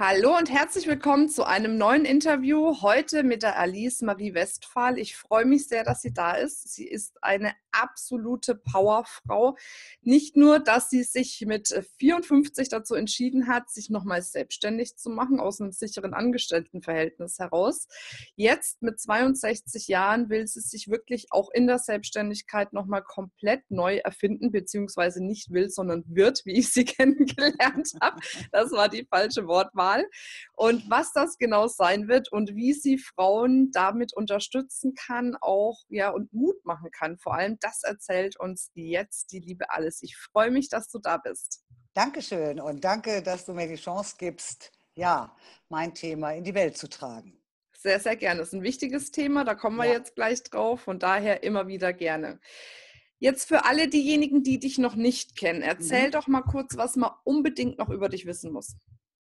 Hallo und herzlich willkommen zu einem neuen Interview, heute mit der Alice Marie Westphal. Ich freue mich sehr, dass sie da ist. Sie ist eine absolute Powerfrau. Nicht nur, dass sie sich mit 54 dazu entschieden hat, sich nochmals selbstständig zu machen, aus einem sicheren Angestelltenverhältnis heraus. Jetzt mit 62 Jahren will sie sich wirklich auch in der Selbstständigkeit nochmal komplett neu erfinden, beziehungsweise nicht will, sondern wird, wie ich sie kennengelernt habe. Das war die falsche Wortwahl. Und was das genau sein wird und wie sie Frauen damit unterstützen kann, auch und Mut machen kann. Vor allem das erzählt uns jetzt die liebe Alice. Ich freue mich, dass du da bist. Dankeschön und danke, dass du mir die Chance gibst, ja, mein Thema in die Welt zu tragen. Sehr, sehr gerne. Das ist ein wichtiges Thema, da kommen wir Ja. jetzt gleich drauf. Von daher immer wieder gerne. Jetzt für alle diejenigen, die dich noch nicht kennen, erzähl Mhm. doch mal kurz, was man unbedingt noch über dich wissen muss.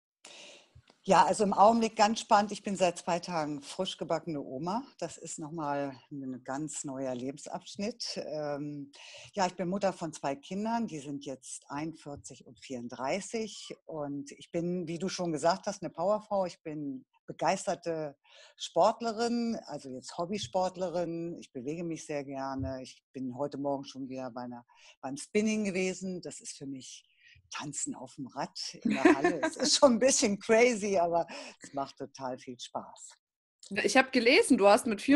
Ja, also im Augenblick ganz spannend. Ich bin seit 2 Tagen frisch gebackene Oma. Das ist nochmal ein ganz neuer Lebensabschnitt. Ja, ich bin Mutter von 2 Kindern. Die sind jetzt 41 und 34. Und ich bin, wie du schon gesagt hast, eine Powerfrau. Ich bin begeisterte Sportlerin, also jetzt Hobbysportlerin. Ich bewege mich sehr gerne. Ich bin heute Morgen schon wieder beim Spinning gewesen. Das ist für mich Tanzen auf dem Rad in der Halle. Es ist schon ein bisschen crazy, aber es macht total viel Spaß. Ich habe gelesen, du hast mit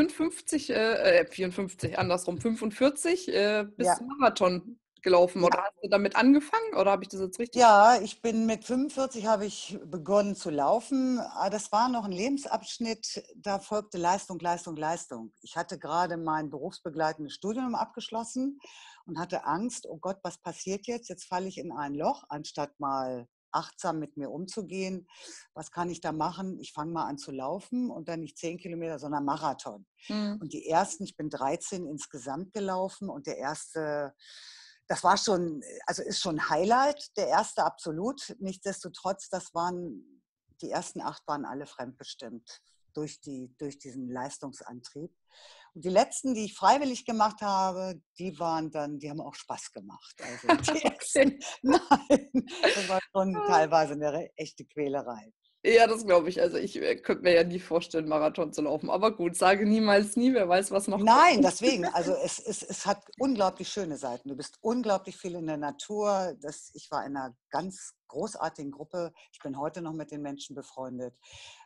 54, andersrum, 45, bist Ja, du Marathon gelaufen oder ja, hast du damit angefangen oder habe ich das jetzt richtig? ja, ich bin mit 45 habe ich begonnen zu laufen. Das war noch ein Lebensabschnitt, da folgte Leistung, Leistung, Leistung. Ich hatte gerade mein berufsbegleitendes Studium abgeschlossen und hatte Angst, oh Gott, was passiert jetzt? Jetzt falle ich in ein Loch, anstatt mal achtsam mit mir umzugehen. Was kann ich da machen? Ich fange mal an zu laufen und dann nicht 10 Kilometer, sondern Marathon. Hm. Und die ersten, ich bin 13 insgesamt gelaufen und der erste, das war schon, also ist schon ein Highlight, der erste absolut. Nichtsdestotrotz, die ersten 8 waren alle fremdbestimmt durch diesen Leistungsantrieb. Und die letzten, die ich freiwillig gemacht habe, die haben auch Spaß gemacht. Also die Okay. ersten, nein, das war schon teilweise eine echte Quälerei. Ja, das glaube ich. Also ich könnte mir ja nie vorstellen, Marathon zu laufen. Aber gut, sage niemals nie, wer weiß, was noch kommt. Nein, deswegen. Also es hat unglaublich schöne Seiten. Du bist unglaublich viel in der Natur. Ich war in einer ganz großartigen Gruppe. Ich bin heute noch mit den Menschen befreundet.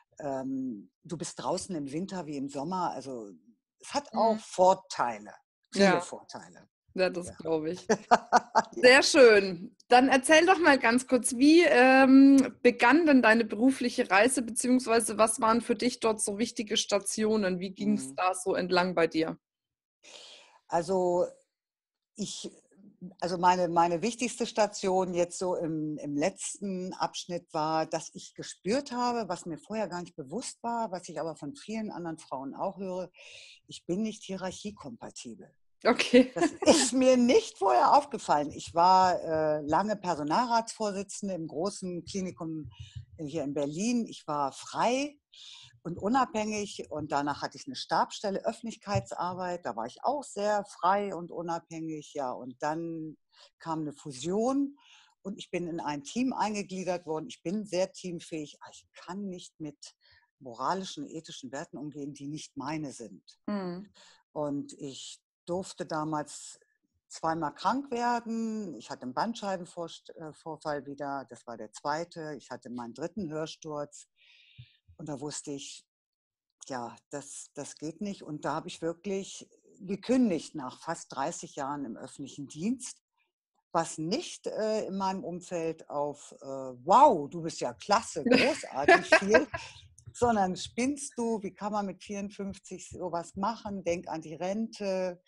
Du bist draußen im Winter wie im Sommer. Also es hat auch Hm. Vorteile, viele Ja, Vorteile. ja, das Ja. glaube ich. Ja. Sehr schön. Dann erzähl doch mal ganz kurz, wie begann denn deine berufliche Reise, beziehungsweise was waren für dich dort so wichtige Stationen? Wie ging es Mm. da so entlang bei dir? Also ich, also meine wichtigste Station jetzt so im letzten Abschnitt war, dass ich gespürt habe, was mir vorher gar nicht bewusst war, was ich aber von vielen anderen Frauen auch höre, ich bin nicht hierarchiekompatibel. Okay. Das ist mir nicht vorher aufgefallen. Ich war lange Personalratsvorsitzende im großen Klinikum hier in Berlin. Ich war frei und unabhängig und danach hatte ich eine Stabsstelle Öffentlichkeitsarbeit. Da war ich auch sehr frei und unabhängig. Ja, und dann kam eine Fusion und ich bin in ein Team eingegliedert worden. Ich bin sehr teamfähig. Ich kann nicht mit moralischen, ethischen Werten umgehen, die nicht meine sind. Hm. Und ich durfte damals zweimal krank werden. Ich hatte einen Bandscheibenvorfall wieder, das war der zweite. Ich hatte meinen dritten Hörsturz und da wusste ich, ja, das geht nicht. Und da habe ich wirklich gekündigt nach fast 30 Jahren im öffentlichen Dienst, was nicht in meinem Umfeld auf wow, du bist ja klasse, großartig viel, sondern spinnst du, wie kann man mit 54 sowas machen, denk an die Rente,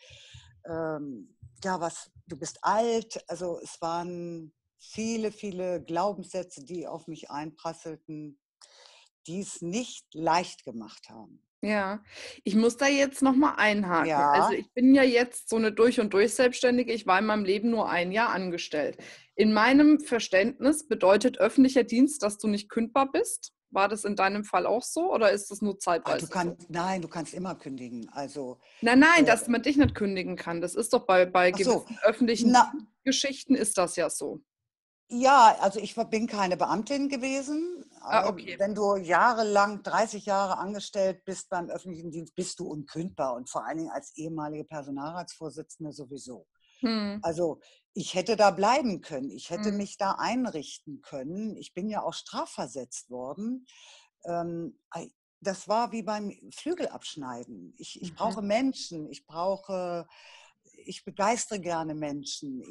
ja, du bist alt. Also es waren viele, viele Glaubenssätze, die auf mich einprasselten, die es nicht leicht gemacht haben. Ja, ich muss da jetzt noch mal einhaken. Also Ja, ich bin ja jetzt so eine durch und durch Selbstständige. Ich war in meinem Leben nur ein Jahr angestellt. In meinem Verständnis bedeutet öffentlicher Dienst, dass du nicht kündbar bist. War das in deinem Fall auch so oder ist das nur zeitweise so? nein, du kannst immer kündigen. Also, Nein, nein, äh, dass man dich nicht kündigen kann. Das ist doch bei ach so, gewissen öffentlichen na, Geschichten ist das ja so. ja, also bin keine Beamtin gewesen. Ah, okay. Wenn du jahrelang, 30 Jahre angestellt bist beim öffentlichen Dienst, bist du unkündbar und vor allen Dingen als ehemalige Personalratsvorsitzende sowieso. Hm. Also ich hätte da bleiben können, ich hätte Hm. mich da einrichten können. Ich bin ja auch strafversetzt worden. Ähm, Das war wie beim Flügelabschneiden. Ich Mhm. brauche Menschen, ich begeistere gerne Menschen.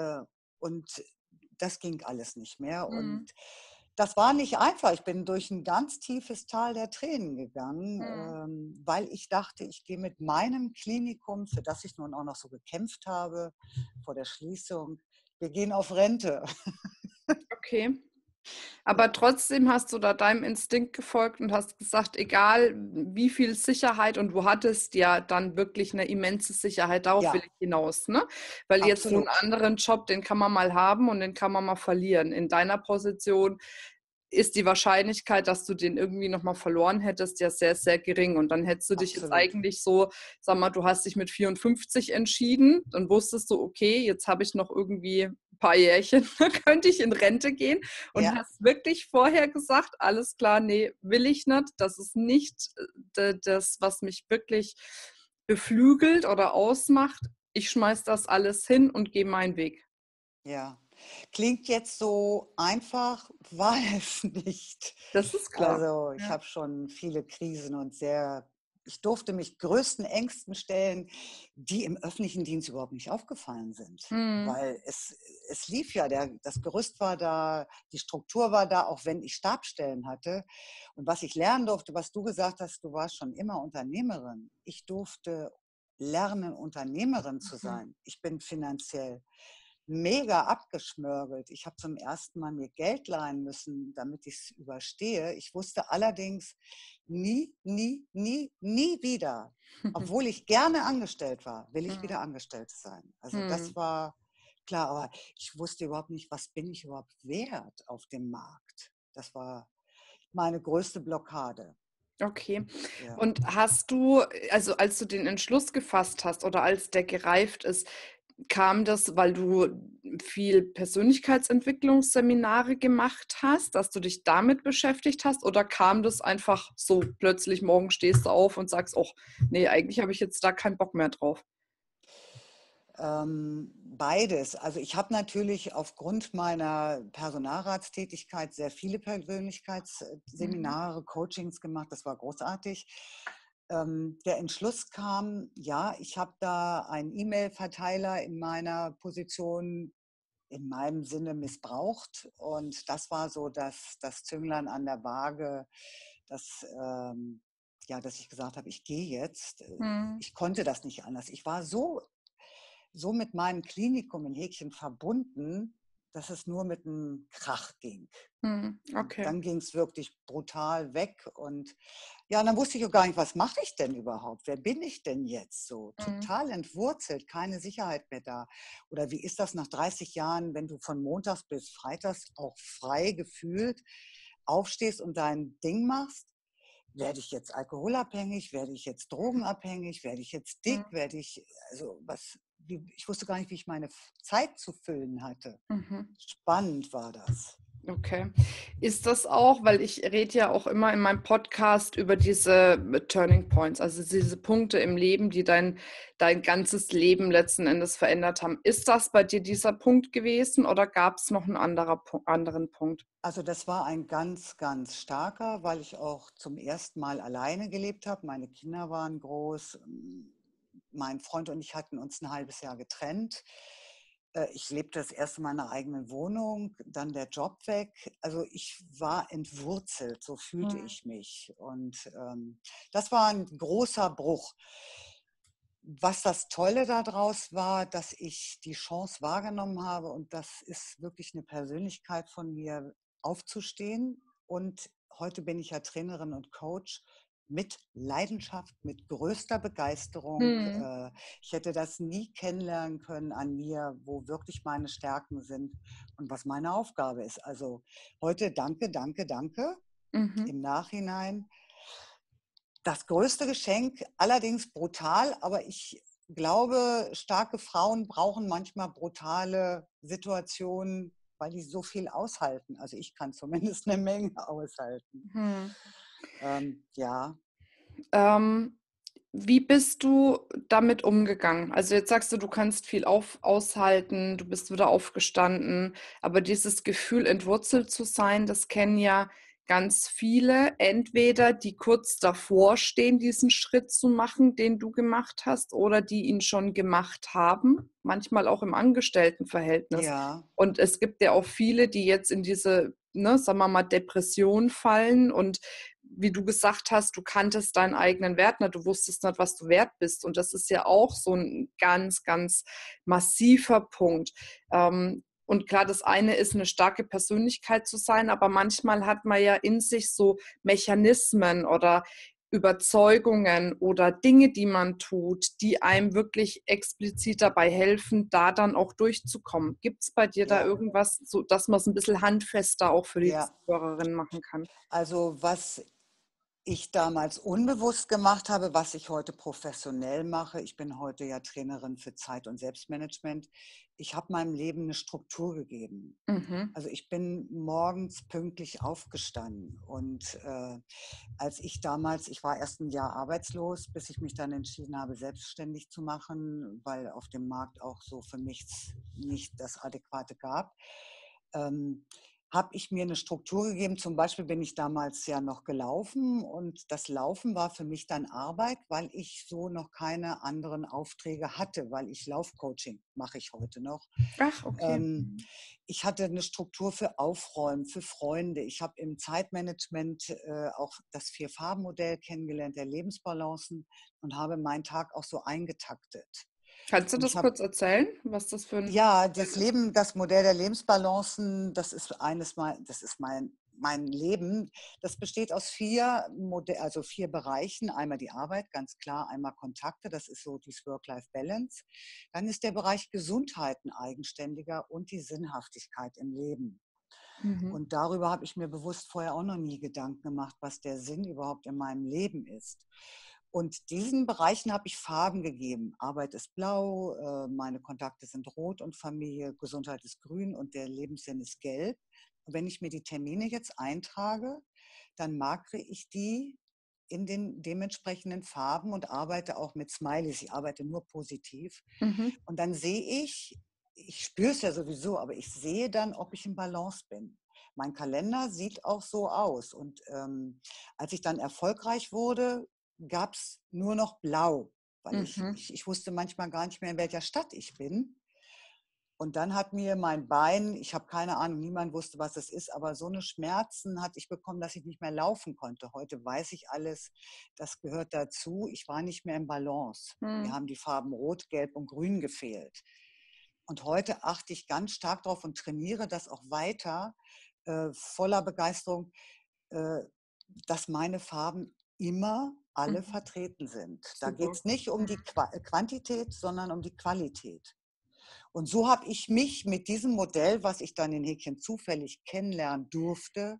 Und das ging alles nicht mehr. Und Mhm. das war nicht einfach. Ich bin durch ein ganz tiefes Tal der Tränen gegangen, Mhm. weil ich dachte, ich gehe mit meinem Klinikum, für das ich nun auch noch so gekämpft habe, vor der Schließung, wir gehen auf Rente. Okay. Aber Ja, trotzdem hast du da deinem Instinkt gefolgt und hast gesagt, egal wie viel Sicherheit, und du hattest ja dann wirklich eine immense Sicherheit, darauf will ja, ich hinaus, ne? Weil jetzt so einen absolut. anderen Job, den kann man mal haben und den kann man mal verlieren. In deiner Position ist die Wahrscheinlichkeit, dass du den irgendwie noch mal verloren hättest, ja sehr, sehr gering. Und dann hättest du dich jetzt Absolut. eigentlich so, sag mal, du hast dich mit 54 entschieden, dann wusstest du, okay, jetzt habe ich noch irgendwie ein paar Jährchen, dann könnte ich in Rente gehen, und Ja, hast wirklich vorher gesagt, alles klar, nee, will ich nicht. Das ist nicht das, was mich wirklich beflügelt oder ausmacht. Ich schmeiß das alles hin und gehe meinen Weg. ja. Klingt jetzt so einfach, war es nicht. Das ist klar. Also ich Ja. habe schon viele Krisen ich durfte mich größten Ängsten stellen, die im öffentlichen Dienst überhaupt nicht aufgefallen sind. Mhm. Weil es lief ja, das Gerüst war da, die Struktur war da, auch wenn ich Stabsstellen hatte. Und was ich lernen durfte, was du gesagt hast, du warst schon immer Unternehmerin. Ich durfte lernen, Unternehmerin zu Mhm. sein. Ich bin finanziell mega abgeschmörgelt. Ich habe zum ersten Mal mir Geld leihen müssen, damit ich es überstehe. Ich wusste allerdings nie, nie, nie, nie wieder, obwohl ich gerne angestellt war, will ich wieder angestellt sein. Also Mhm. das war klar, aber ich wusste überhaupt nicht, was bin ich überhaupt wert auf dem Markt. Das war meine größte Blockade. Okay. Ja. Und hast du, also als du den Entschluss gefasst hast oder als der gereift ist, kam das, weil du viel Persönlichkeitsentwicklungsseminare gemacht hast, dass du dich damit beschäftigt hast, oder kam das einfach so plötzlich, morgen stehst du auf und sagst, oh, nee, eigentlich habe ich jetzt da keinen Bock mehr drauf? Beides. Also ich habe natürlich aufgrund meiner Personalratstätigkeit sehr viele Mhm. Persönlichkeitsseminare, Coachings gemacht. Das war großartig. Der Entschluss kam, ja, ich habe da einen E-Mail-Verteiler in meiner Position in meinem Sinne missbraucht. Und das war so das Zünglein an der Waage, dass, ja, dass ich gesagt habe, ich gehe jetzt. Mhm. Ich konnte das nicht anders. Ich war so mit meinem Klinikum in Häkchen verbunden, dass es nur mit einem Krach ging. Mhm. Und Okay. dann ging es wirklich brutal weg. Und ja, und dann wusste ich auch gar nicht, was mache ich denn überhaupt? Wer bin ich denn jetzt so? Mhm. Total entwurzelt, keine Sicherheit mehr da. Oder wie ist das nach 30 Jahren, wenn du von Montags bis Freitags auch frei gefühlt aufstehst und dein Ding machst? Werde ich jetzt alkoholabhängig? Werde ich jetzt drogenabhängig? Werde ich jetzt dick? Ich wusste gar nicht, wie ich meine Zeit zu füllen hatte. Mhm. Spannend war das. Okay. Ist das auch, weil ich rede ja auch immer in meinem Podcast über diese Turning Points, also diese Punkte im Leben, die dein ganzes Leben letzten Endes verändert haben. Ist das bei dir dieser Punkt gewesen oder gab es noch einen anderen Punkt? Also das war ein ganz, ganz starker, weil ich auch zum ersten Mal alleine gelebt habe. Meine Kinder waren groß. Mein Freund und ich hatten uns ein halbes Jahr getrennt. Ich lebte das erste Mal in einer eigenen Wohnung, dann der Job weg. Also ich war entwurzelt, so fühlte Mhm. ich mich. Und das war ein großer Bruch. Was das Tolle daraus war, dass ich die Chance wahrgenommen habe, und das ist wirklich eine Persönlichkeit von mir, aufzustehen. Und heute bin ich ja Trainerin und Coach mit Leidenschaft, mit größter Begeisterung. Mhm. Ich hätte das nie kennenlernen können an mir, wo wirklich meine Stärken sind und was meine Aufgabe ist. Also heute danke, danke, danke Mhm. im Nachhinein. Das größte Geschenk, allerdings brutal, aber ich glaube, starke Frauen brauchen manchmal brutale Situationen, weil die so viel aushalten. Also ich kann zumindest eine Menge aushalten. Hm. Ja. Ähm, Wie bist du damit umgegangen? Also jetzt sagst du, du kannst viel aushalten, du bist wieder aufgestanden, aber dieses Gefühl, entwurzelt zu sein, das kennen ja ganz viele, entweder die kurz davor stehen, diesen Schritt zu machen, den du gemacht hast, oder die ihn schon gemacht haben, manchmal auch im Angestelltenverhältnis. Ja, Und es gibt ja auch viele, die jetzt in diese, ne, sagen wir mal, Depression fallen und wie du gesagt hast, du kanntest deinen eigenen Wert nicht, du wusstest nicht, was du wert bist. Und das ist ja auch so ein ganz, ganz massiver Punkt. Und klar, das eine ist, eine starke Persönlichkeit zu sein, aber manchmal hat man ja in sich so Mechanismen oder Überzeugungen oder Dinge, die man tut, die einem wirklich explizit dabei helfen, da dann auch durchzukommen. Gibt es bei dir da ja, irgendwas, so dass man es ein bisschen handfester auch für die ja. Zuhörerin machen kann? Also was ich damals unbewusst gemacht habe, was ich heute professionell mache. Ich bin heute ja Trainerin für Zeit- und Selbstmanagement. Ich habe meinem Leben eine Struktur gegeben. Mhm. Also ich bin morgens pünktlich aufgestanden und als ich war erst ein Jahr arbeitslos, bis ich mich dann entschieden habe, selbstständig zu machen, weil auf dem Markt auch so für mich nicht das Adäquate gab. Ähm, habe ich mir eine Struktur gegeben. Zum Beispiel bin ich damals ja noch gelaufen und das Laufen war für mich dann Arbeit, weil ich so noch keine anderen Aufträge hatte, weil ich Laufcoaching mache ich heute noch. Ach, okay. Ähm, ich hatte eine Struktur für Aufräumen, für Freunde. Ich habe im Zeitmanagement auch das Vier-Farben-Modell kennengelernt, der Lebensbalancen und habe meinen Tag auch so eingetaktet. Kannst du Und ich das habe kurz erzählen, was das für ein ja, Modell das ist? Leben, das Modell der Lebensbalancen, das ist mein Leben. Das besteht aus also vier Bereichen. Einmal die Arbeit, ganz klar, einmal Kontakte, das ist so dieses Work-Life-Balance. Dann ist der Bereich Gesundheit ein eigenständiger und die Sinnhaftigkeit im Leben. Mhm. Und darüber habe ich mir bewusst vorher auch noch nie Gedanken gemacht, was der Sinn überhaupt in meinem Leben ist. Und diesen Bereichen habe ich Farben gegeben. Arbeit ist blau, meine Kontakte sind rot und Familie, Gesundheit ist grün und der Lebenssinn ist gelb. Und wenn ich mir die Termine jetzt eintrage, dann markere ich die in den dementsprechenden Farben und arbeite auch mit Smileys. Ich arbeite nur positiv. Mhm. Und dann sehe ich spüre es ja sowieso, aber ich sehe dann, ob ich im Balance bin. Mein Kalender sieht auch so aus. Und als ich dann erfolgreich wurde, gab es nur noch blau, weil Mhm. ich wusste manchmal gar nicht mehr, in welcher Stadt ich bin. Und dann hat mir mein Bein, ich habe keine Ahnung, niemand wusste, was es ist, aber so eine Schmerzen hatte ich bekommen, dass ich nicht mehr laufen konnte. Heute weiß ich alles, das gehört dazu. Ich war nicht mehr im Balance. Mir Mhm. haben die Farben Rot, Gelb und Grün gefehlt. Und heute achte ich ganz stark darauf und trainiere das auch weiter, voller Begeisterung, äh, dass meine Farben immer alle Mhm. vertreten sind. Da geht Super. es nicht um die Quantität, sondern um die Qualität. Und so habe ich mich mit diesem Modell, was ich dann in Häkchen zufällig kennenlernen durfte,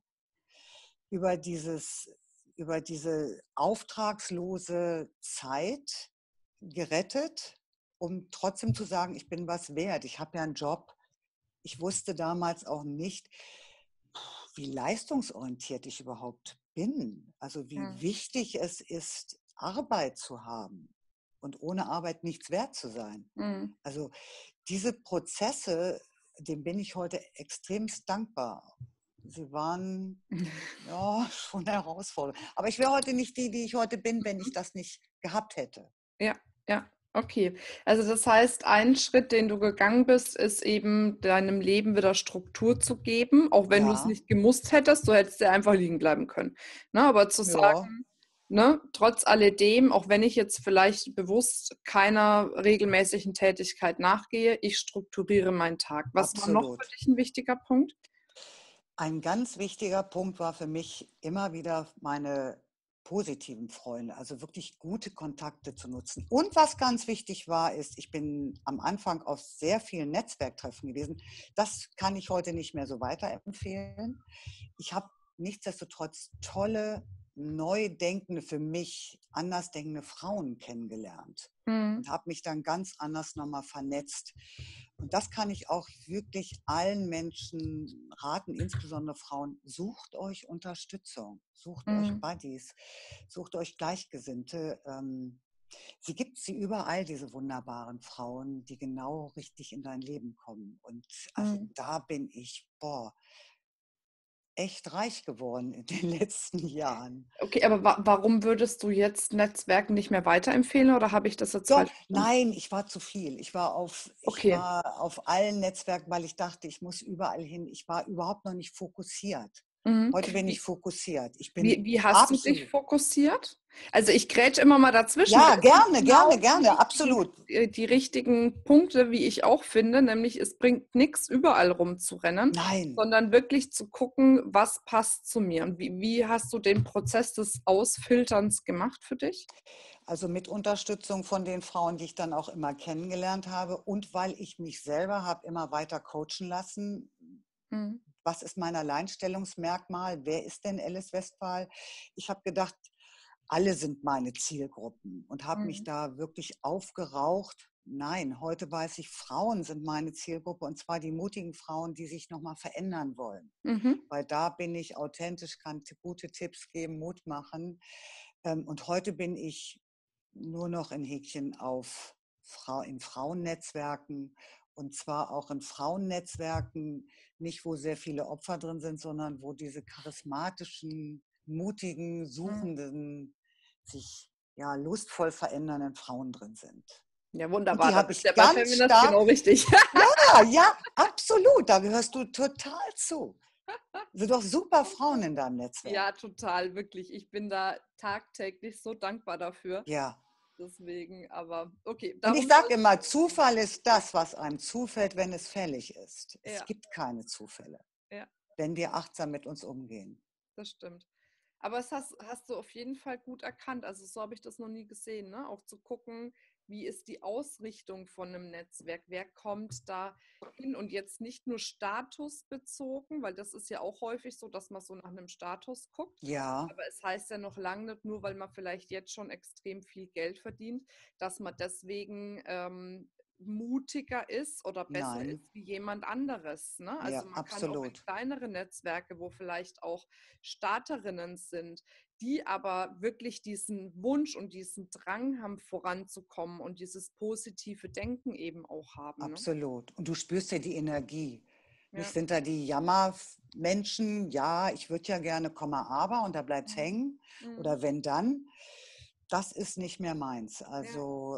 über, über diese auftragslose Zeit gerettet, um trotzdem zu sagen, ich bin was wert. Ich habe ja einen Job. Ich wusste damals auch nicht, wie leistungsorientiert ich überhaupt bin. Also wie Mhm. wichtig es ist, Arbeit zu haben und ohne Arbeit nichts wert zu sein. Mhm. Also diese Prozesse, dem bin ich heute extremst dankbar. Sie waren ja schon herausfordernd. Aber ich wäre heute nicht die, die ich heute bin, wenn ich das nicht gehabt hätte. Ja, ja, okay. Also das heißt, ein Schritt, den du gegangen bist, ist eben deinem Leben wieder Struktur zu geben, auch wenn du es Ja, nicht gemusst hättest, du hättest ja einfach liegen bleiben können. Ne, aber zu ja, sagen, ne, trotz alledem, auch wenn ich jetzt vielleicht bewusst keiner regelmäßigen Tätigkeit nachgehe, ich strukturiere meinen Tag. Was war noch für absolut. dich ein wichtiger Punkt? Ein ganz wichtiger Punkt war für mich immer wieder meine positiven Freunde, also wirklich gute Kontakte zu nutzen. Und was ganz wichtig war, ist, ich bin am Anfang auf sehr vielen Netzwerktreffen gewesen. Das kann ich heute nicht mehr so weiterempfehlen. Ich habe nichtsdestotrotz tolle neu denkende, für mich anders denkende Frauen kennengelernt und Mhm. habe mich dann ganz anders nochmal vernetzt. Und das kann ich auch wirklich allen Menschen raten, insbesondere Frauen: Sucht euch Unterstützung, sucht euch Mhm. Buddies, sucht euch Gleichgesinnte. Sie überall, diese wunderbaren Frauen, die genau richtig in dein Leben kommen. Und also Mhm. da bin ich, echt reich geworden in den letzten Jahren. Okay, aber warum würdest du jetzt Netzwerken nicht mehr weiterempfehlen oder habe ich das jetzt Doch, falsch verstanden? nein, ich war zu viel. Ich Okay. war auf allen Netzwerken, weil ich dachte, ich muss überall hin. Ich war überhaupt noch nicht fokussiert. Mhm. Heute bin ich Wie, fokussiert. Ich bin wie hast du dich absolut. fokussiert? Also ich grätsche immer mal dazwischen, Ja, weil das sind gerne, gerne, genau gerne, absolut. die richtigen Punkte, wie ich auch finde, nämlich es bringt nichts, überall rumzurennen, Nein. sondern wirklich zu gucken, was passt zu mir. Und wie hast du den Prozess des Ausfilterns gemacht für dich? Also mit Unterstützung von den Frauen, die ich dann auch immer kennengelernt habe und weil ich mich selber habe immer weiter coachen lassen. Mhm. Was ist mein Alleinstellungsmerkmal? Wer ist denn Alice Westphal? Ich habe gedacht, alle sind meine Zielgruppen und habe mich Mhm. da wirklich aufgeraucht. Nein, heute weiß ich, Frauen sind meine Zielgruppe und zwar die mutigen Frauen, die sich nochmal verändern wollen. Mhm. Weil da bin ich authentisch, kann gute Tipps geben, Mut machen. Und heute bin ich nur noch in Häkchen in Frauennetzwerken und zwar auch in Frauennetzwerken, nicht wo sehr viele Opfer drin sind, sondern wo diese charismatischen, mutigen, Mhm. suchenden, sich ja lustvoll verändernden Frauen drin sind. Ja, Und wunderbar. die Da habe bist du ich ja bei ganz Feminist genau stark, richtig. ja, ja, absolut, da gehörst du total zu. Sind doch super Frauen in deinem Netzwerk. Ja, total, wirklich. Ich bin da tagtäglich so dankbar dafür. Ja. Deswegen, aber okay, Und ich darum soll sage es immer, heute gehen. Zufall ist das, was einem zufällt, wenn es fällig ist. Es Ja, gibt keine Zufälle, ja, wenn wir achtsam mit uns umgehen. das stimmt. Aber es hast du auf jeden Fall gut erkannt. Also so habe ich das noch nie gesehen, ne? Auch zu gucken, wie ist die Ausrichtung von einem Netzwerk? Wer kommt da hin? Und jetzt nicht nur statusbezogen, weil das ist ja auch häufig so, dass man so nach einem Status guckt. Ja, Aber es heißt ja noch lange nicht, nur weil man vielleicht jetzt schon extrem viel Geld verdient, dass man deswegen mutiger ist oder besser nein, ist wie jemand anderes. Ne? Also ja, man kann auch in absolut, kleinere Netzwerke, wo vielleicht auch Starterinnen sind, die aber wirklich diesen Wunsch und diesen Drang haben, voranzukommen und dieses positive Denken eben auch haben. Ne? absolut. Und du spürst ja die Energie. Nicht Ja. sind da die Jammermenschen, ja, ich würde ja gerne, Komma, aber und da bleibt es Mhm. hängen. Mhm. Oder wenn dann, das ist nicht mehr meins. Ja. Also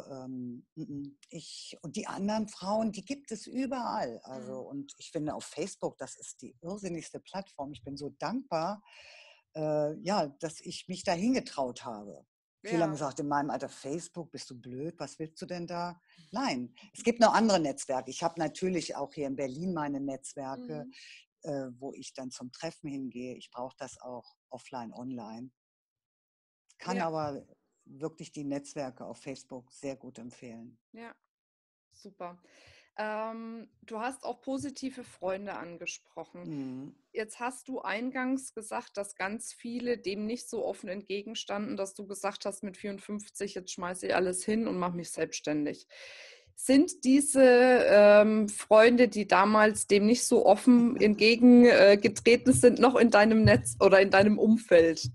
und die anderen Frauen, die gibt es überall. Also Mhm. und ich finde auf Facebook, das ist die irrsinnigste Plattform. Ich bin so dankbar, ja, dass ich mich da hingetraut habe. Viele haben Ja. gesagt, in meinem Alter, Facebook, bist du blöd, was willst du denn da? Nein, es gibt noch andere Netzwerke. Ich habe natürlich auch hier in Berlin meine Netzwerke, Mhm. wo ich dann zum Treffen hingehe. Ich brauche das auch offline, online. Kann Ja. aber wirklich die Netzwerke auf Facebook sehr gut empfehlen. Ja. Super. Du hast auch positive Freunde angesprochen. Mhm. Jetzt hast du eingangs gesagt, dass ganz viele dem nicht so offen entgegenstanden, dass du gesagt hast, mit 54, jetzt schmeiße ich alles hin und mache mich selbstständig. Sind diese Freunde, die damals dem nicht so offen entgegengetreten sind, noch in deinem Netz oder in deinem Umfeld?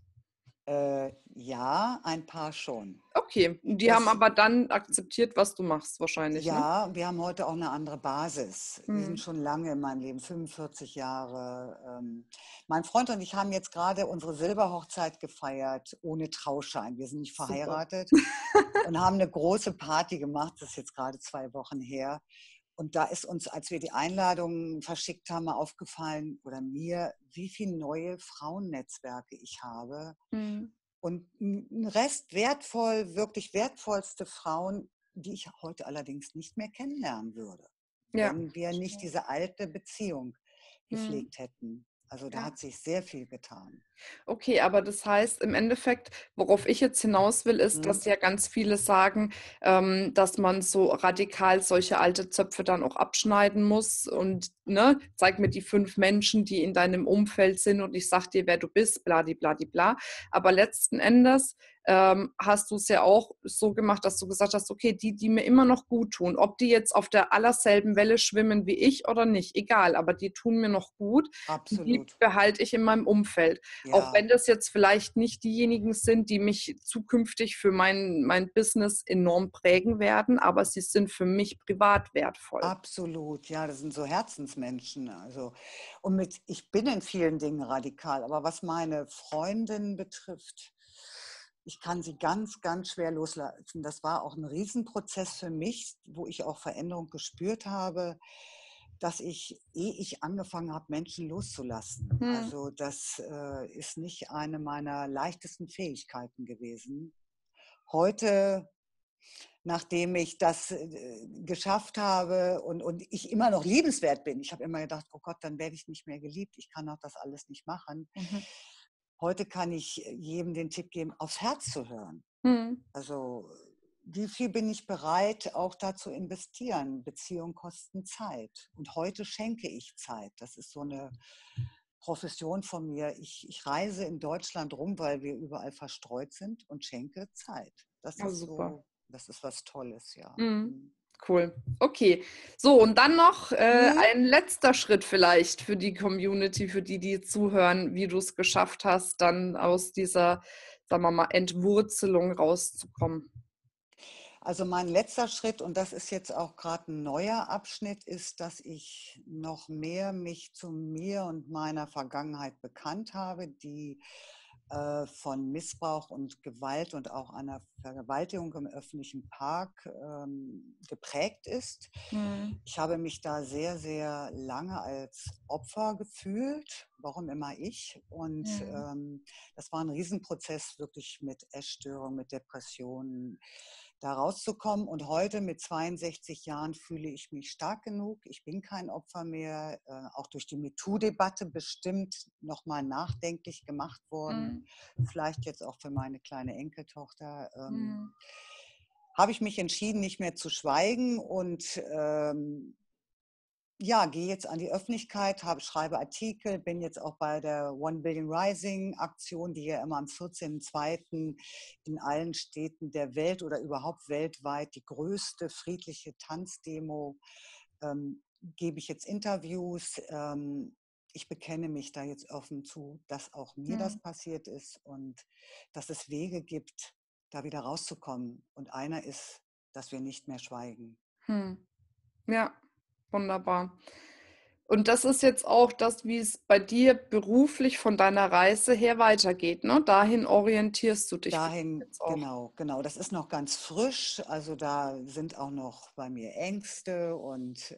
Ja, ein paar schon. Okay, die haben Das aber dann akzeptiert, was du machst, wahrscheinlich, ne? Ja, wir haben heute auch eine andere Basis. Die sind Mhm. schon lange in meinem Leben, 45 Jahre. Mein Freund und ich haben jetzt gerade unsere Silberhochzeit gefeiert, ohne Trauschein. Wir sind nicht Super. verheiratet und haben eine große Party gemacht. Das ist jetzt gerade 2 Wochen her. Und da ist uns, als wir die Einladungen verschickt haben, mal aufgefallen, oder mir, wie viele neue Frauennetzwerke ich habe. Mhm. Und ein Rest wertvoll, wirklich wertvollste Frauen, die ich heute allerdings nicht mehr kennenlernen würde, Ja, wenn wir nicht verstehe. diese alte Beziehung Mhm. gepflegt hätten. Also da Ja. hat sich sehr viel getan. Okay, aber das heißt im Endeffekt, worauf ich jetzt hinaus will, ist, Hm? dass ja ganz viele sagen, dass man so radikal solche alte Zöpfe dann auch abschneiden muss und ne, zeig mir die 5 Menschen, die in deinem Umfeld sind und ich sag dir, wer du bist, bla. Aber letzten Endes hast du es ja auch so gemacht, dass du gesagt hast, okay, die mir immer noch gut tun, ob die jetzt auf der allerselben Welle schwimmen wie ich oder nicht, egal, aber die tun mir noch gut und die Absolut. behalte ich in meinem Umfeld. Auch Ja, wenn das jetzt vielleicht nicht diejenigen sind, die mich zukünftig für mein Business enorm prägen werden, aber sie sind für mich privat wertvoll. absolut. Ja, das sind so Herzensmenschen. Also, ich bin in vielen Dingen radikal, aber was meine Freundin betrifft, ich kann sie ganz, ganz schwer loslassen. Das war auch ein Riesenprozess für mich, wo ich auch Veränderung gespürt habe, dass ehe ich angefangen habe, Menschen loszulassen. Hm. Also das ist nicht eine meiner leichtesten Fähigkeiten gewesen. Heute, nachdem ich das geschafft habe und ich immer noch liebenswert bin, ich habe immer gedacht, oh Gott, dann werde ich nicht mehr geliebt, ich kann auch das alles nicht machen. Mhm. Heute kann ich jedem den Tipp geben, aufs Herz zu hören. Hm. Also wie viel bin ich bereit, auch da zu investieren? Beziehungen kosten Zeit. Und heute schenke ich Zeit. Das ist so eine Profession von mir. Ich reise in Deutschland rum, weil wir überall verstreut sind und schenke Zeit. Ja, super. Das ist was Tolles, ja. Mhm. Cool. Okay. So, und dann noch Hm? ein letzter Schritt vielleicht für die Community, für die, die zuhören, wie du es geschafft hast, dann aus dieser, sagen wir mal, Entwurzelung rauszukommen. Also mein letzter Schritt, und das ist jetzt auch gerade ein neuer Abschnitt, ist, dass ich noch mehr mich zu mir und meiner Vergangenheit bekannt habe, die von Missbrauch und Gewalt und auch einer Vergewaltigung im öffentlichen Park geprägt ist. Mhm. Ich habe mich da sehr, sehr lange als Opfer gefühlt, warum immer ich. Und Mhm. das war ein Riesenprozess, wirklich mit Essstörung, mit Depressionen da rauszukommen. Und heute mit 62 Jahren fühle ich mich stark genug. Ich bin kein Opfer mehr, auch durch die MeToo-Debatte bestimmt nochmal nachdenklich gemacht worden. Mhm. Vielleicht jetzt auch für meine kleine Enkeltochter. Mhm. Habe ich mich entschieden, nicht mehr zu schweigen und ja, gehe jetzt an die Öffentlichkeit, schreibe Artikel, bin jetzt auch bei der One Billion Rising Aktion, die ja immer am 14.02. in allen Städten der Welt oder überhaupt weltweit die größte friedliche Tanzdemo, gebe ich jetzt Interviews. Ich bekenne mich da jetzt offen zu, dass auch mir das Mhm. passiert ist und dass es Wege gibt, da wieder rauszukommen. Und einer ist, dass wir nicht mehr schweigen. Mhm. Ja, wunderbar. Und das ist jetzt auch das, wie es bei dir beruflich von deiner Reise her weitergeht, ne? Dahin orientierst du dich Dahin, jetzt auch. genau, genau. Das ist noch ganz frisch. Also da sind auch noch bei mir Ängste und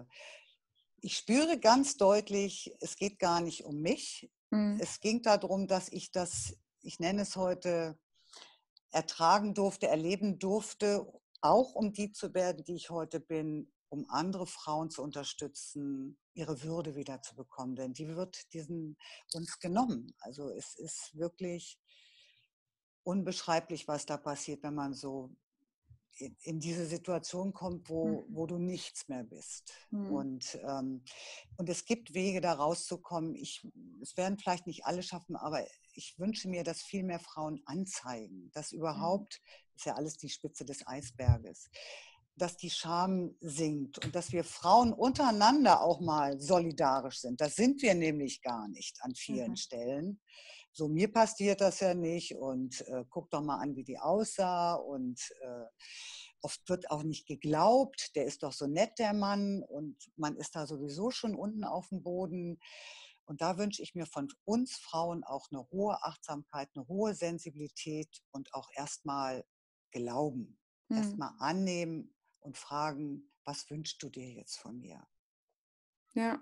ich spüre ganz deutlich, es geht gar nicht um mich. Mhm. Es ging darum, dass ich nenne es heute, ertragen durfte, erleben durfte, auch um die zu werden, die ich heute bin, um andere Frauen zu unterstützen, ihre Würde wieder zu bekommen. Denn die wird uns genommen. Also es ist wirklich unbeschreiblich, was da passiert, wenn man so in diese Situation kommt, Mhm. wo du nichts mehr bist. Mhm. Und es gibt Wege, da rauszukommen. Es werden vielleicht nicht alle schaffen, aber ich wünsche mir, dass viel mehr Frauen anzeigen, dass Mhm. überhaupt, das ist ja alles die Spitze des Eisberges, dass die Scham sinkt und dass wir Frauen untereinander auch mal solidarisch sind. Das sind wir nämlich gar nicht an vielen Mhm. Stellen. So, mir passiert das ja nicht und guck doch mal an, wie die aussah und oft wird auch nicht geglaubt, der ist doch so nett, der Mann und man ist da sowieso schon unten auf dem Boden. Und da wünsche ich mir von uns Frauen auch eine hohe Achtsamkeit, eine hohe Sensibilität und auch erstmal Glauben. Mhm. Erstmal annehmen und fragen, was wünschst du dir jetzt von mir? Ja.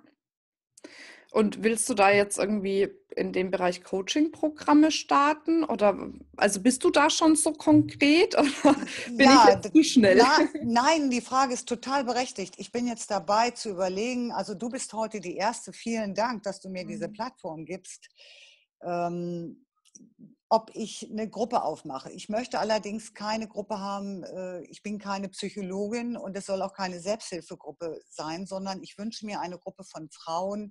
Und willst du da jetzt irgendwie in dem Bereich Coaching-Programme starten? Oder also bist du da schon so konkret oder bin ich Ja, jetzt zu schnell? nein, die Frage ist total berechtigt. Ich bin jetzt dabei zu überlegen, also du bist heute die Erste, vielen Dank, dass du mir diese Mhm. Plattform gibst. ähm, ob ich eine Gruppe aufmache. Ich möchte allerdings keine Gruppe haben, ich bin keine Psychologin und es soll auch keine Selbsthilfegruppe sein, sondern ich wünsche mir eine Gruppe von Frauen,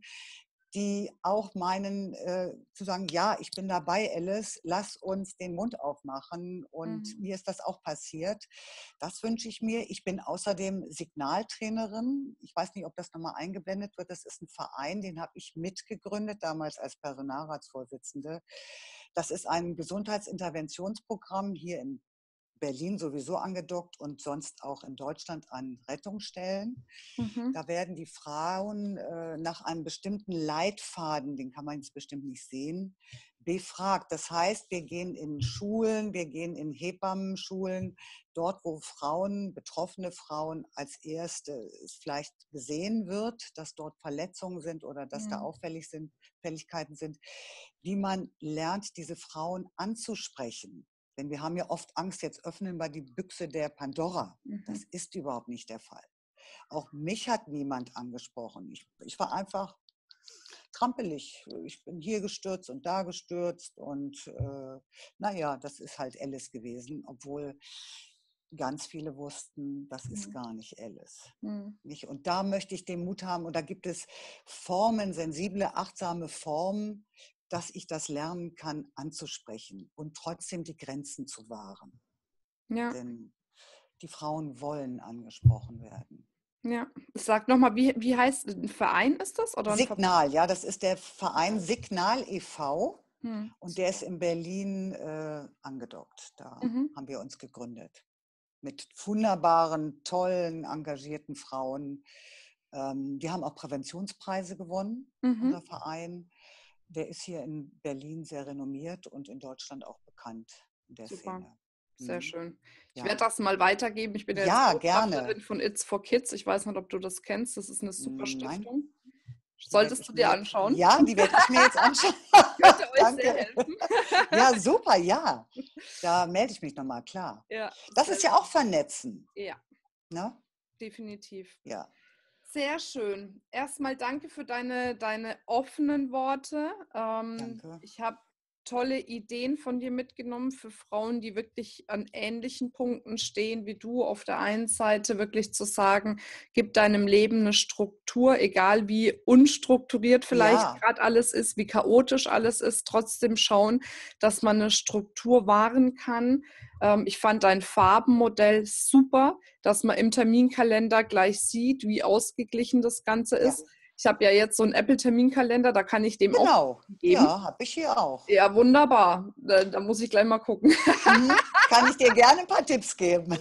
die auch meinen, zu sagen, ja, ich bin dabei, Alice, lass uns den Mund aufmachen. Und Mhm. mir ist das auch passiert. Das wünsche ich mir. Ich bin außerdem Signaltrainerin. Ich weiß nicht, ob das nochmal eingeblendet wird. Das ist ein Verein, den habe ich mitgegründet, damals als Personalratsvorsitzende. Das ist ein Gesundheitsinterventionsprogramm hier in Berlin sowieso angedockt und sonst auch in Deutschland an Rettungsstellen. Mhm. Da werden die Frauen nach einem bestimmten Leitfaden, den kann man jetzt bestimmt nicht sehen, befragt. Das heißt, wir gehen in Schulen, wir gehen in Hebammenschulen, dort, wo Frauen, betroffene Frauen als erste vielleicht gesehen wird, dass dort Verletzungen sind oder dass da Mhm. Auffälligkeiten sind, wie man lernt, diese Frauen anzusprechen. Denn wir haben ja oft Angst, jetzt öffnen wir die Büchse der Pandora. Das Mhm. ist überhaupt nicht der Fall. Auch mich hat niemand angesprochen. Ich war einfach trampelig. Ich bin hier gestürzt und da gestürzt. Und naja, das ist halt Alice gewesen, obwohl ganz viele wussten, das ist Mhm. gar nicht Alice. Mhm. Nicht? Und da möchte ich den Mut haben. Und da gibt es Formen, sensible, achtsame Formen, dass ich das lernen kann, anzusprechen und trotzdem die Grenzen zu wahren. Ja, Denn die Frauen wollen angesprochen werden. ja. Sag nochmal, wie heißt ein Verein ist das oder ein Verband? Signal, ja, das ist der Verein Signal e.V. Hm, und der ist super. in Berlin angedockt. Da Mhm. haben wir uns gegründet. Mit wunderbaren, tollen, engagierten Frauen. Wir haben auch Präventionspreise gewonnen, Mhm. unser Verein. Der ist hier in Berlin sehr renommiert und in Deutschland auch bekannt in der Super. Szene. Sehr Mhm. schön. Ich werde Ja. das mal weitergeben. Ich bin ja jetzt Ja, gerne. Botschafterin von It's for Kids. Ich weiß nicht, ob du das kennst. Das ist eine super Nein, Stiftung. die werde Solltest du ich mir dir jetzt, anschauen. ja, die werde ich mir jetzt anschauen. Könnte euch sehr Danke. helfen. Ja, super, ja. Da melde ich mich nochmal, klar. Ja, Das ist sehr ja auch schön. Vernetzen, Ja, ne? definitiv. Ja, Sehr schön. Erstmal danke für deine offenen Worte. danke. Ich habe tolle Ideen von dir mitgenommen für Frauen, die wirklich an ähnlichen Punkten stehen wie du. Auf der einen Seite wirklich zu sagen, gib deinem Leben eine Struktur, egal wie unstrukturiert vielleicht Ja, gerade alles ist, wie chaotisch alles ist, trotzdem schauen, dass man eine Struktur wahren kann. Ich fand dein Farbenmodell super, dass man im Terminkalender gleich sieht, wie ausgeglichen das Ganze ja, ist. Ich habe ja jetzt so einen Apple-Terminkalender, da kann ich dem auch genau. geben. Ja, habe ich hier auch. Ja, wunderbar. Da muss ich gleich mal gucken. Mhm. Kann ich dir gerne ein paar Tipps geben.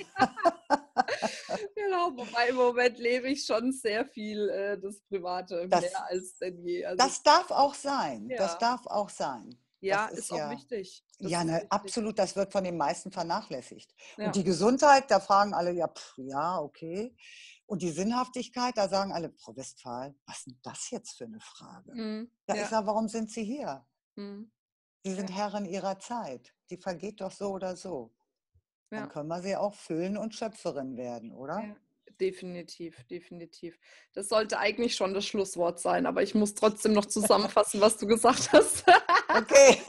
Genau, wobei im Moment lebe ich schon sehr viel das Private, Das, mehr als denn je. Also das darf auch sein. Das ja, darf auch sein. ja, Das ist ist auch ja, wichtig. Das ja, ist ne, wichtig. absolut, das wird von den meisten vernachlässigt. Und Ja. die Gesundheit, da fragen alle, ja, ja, okay. Und die Sinnhaftigkeit, da sagen alle, Frau Westphal, was ist denn das jetzt für eine Frage? Mhm. Ja, ich Ja. sage, warum sind Sie hier? Mhm. Sie Ja. sind Herren ihrer Zeit. Die vergeht doch so oder so. Dann Ja. können wir sie auch füllen und Schöpferin werden, oder? Ja, definitiv, definitiv. Das sollte eigentlich schon das Schlusswort sein, aber ich muss trotzdem noch zusammenfassen, was du gesagt hast. Okay.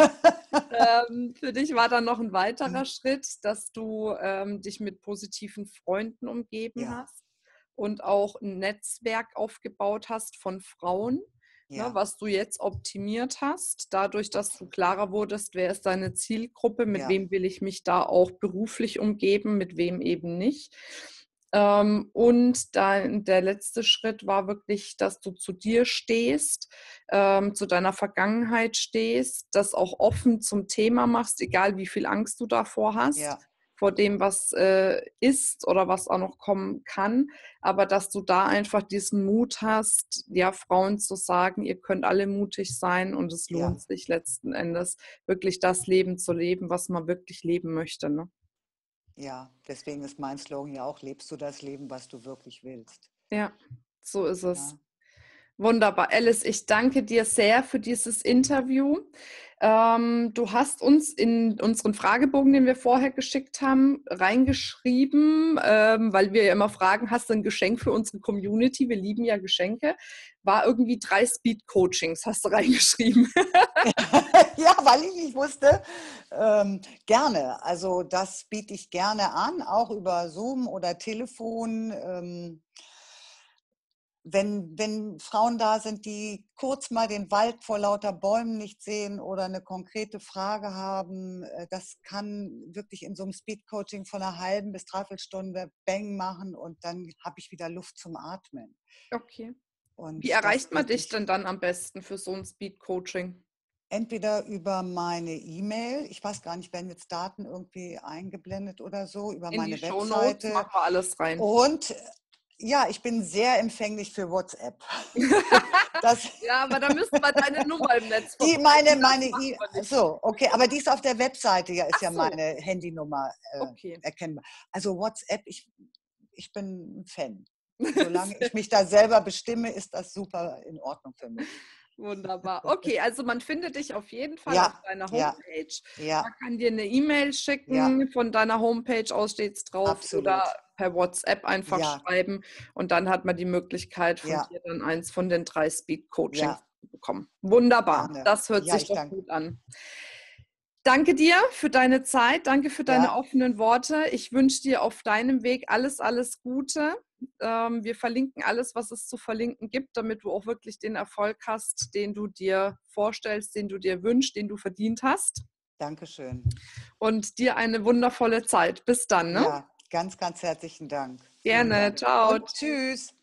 Für dich war dann noch ein weiterer Schritt, dass du dich mit positiven Freunden umgeben Ja, hast und auch ein Netzwerk aufgebaut hast von Frauen, ne, ja, was du jetzt optimiert hast, dadurch, dass du absolut. klarer wurdest, wer ist deine Zielgruppe, mit Ja, wem will ich mich da auch beruflich umgeben, mit wem eben nicht. Und dann der letzte Schritt war wirklich, dass du zu dir stehst, zu deiner Vergangenheit stehst, das auch offen zum Thema machst, egal wie viel Angst du davor hast, ja, vor dem, was ist oder was auch noch kommen kann, aber dass du da einfach diesen Mut hast, ja, Frauen zu sagen, ihr könnt alle mutig sein und es ja, lohnt sich letzten Endes, wirklich das Leben zu leben, was man wirklich leben möchte. Ne? ja. Deswegen ist mein Slogan ja auch, lebst du das Leben, was du wirklich willst. Ja, so ist es. Ja, Wunderbar. Alice, ich danke dir sehr für dieses Interview. Du hast uns in unseren Fragebogen, den wir vorher geschickt haben, reingeschrieben, weil wir ja immer fragen, hast du ein Geschenk für unsere Community? Wir lieben ja Geschenke. War irgendwie 3 Speed-Coachings, hast du reingeschrieben. Ja, weil ich nicht wusste, gerne. Also das biete ich gerne an, auch über Zoom oder Telefon. Wenn Frauen da sind, die kurz mal den Wald vor lauter Bäumen nicht sehen oder eine konkrete Frage haben, das kann wirklich in so einem Speed-Coaching von einer halben bis dreiviertel Stunde Bang machen und dann habe ich wieder Luft zum Atmen. Okay. Wie Und das erreicht man biete dich ich denn dann am besten für so ein Speed-Coaching? entweder über meine E-Mail, ich weiß gar nicht, werden jetzt Daten irgendwie eingeblendet oder so, über In die meine Shownotes Webseite machen wir alles rein. und ja, ich bin sehr empfänglich für WhatsApp. Das, Ja, aber da müssten wir deine Nummer im Netz die verbreiten. Das machen E, wir nicht. so, okay, aber die ist auf der Webseite, ja, ist Ach ja so, meine Handynummer okay. erkennbar. Also WhatsApp, ich bin ein Fan. Solange ich mich da selber bestimme, ist das super in Ordnung für mich. Wunderbar. Okay, also man findet dich auf jeden Fall auf Ja, deiner ja, Homepage. ja, Man kann dir eine E-Mail ja, schicken, von deiner Homepage aus steht es drauf, oder absolut. per WhatsApp einfach Ja, schreiben und dann hat man die Möglichkeit, von ja, dir dann eins von den 3 Speed-Coachings ja, zu bekommen. Wunderbar, gerne. das hört Ja, sich ich doch danke. gut an. Danke dir für deine Zeit, danke für deine Ja, offenen Worte. Ich wünsche dir auf deinem Weg alles, alles Gute. Wir verlinken alles, was es zu verlinken gibt, damit du auch wirklich den Erfolg hast, den du dir vorstellst, den du dir wünschst, den du verdient hast. danke schön. Und dir eine wundervolle Zeit. Bis dann, ne? Ja, ganz, ganz herzlichen Dank. Vielen Gerne. Dank. Ciao. Und tschüss.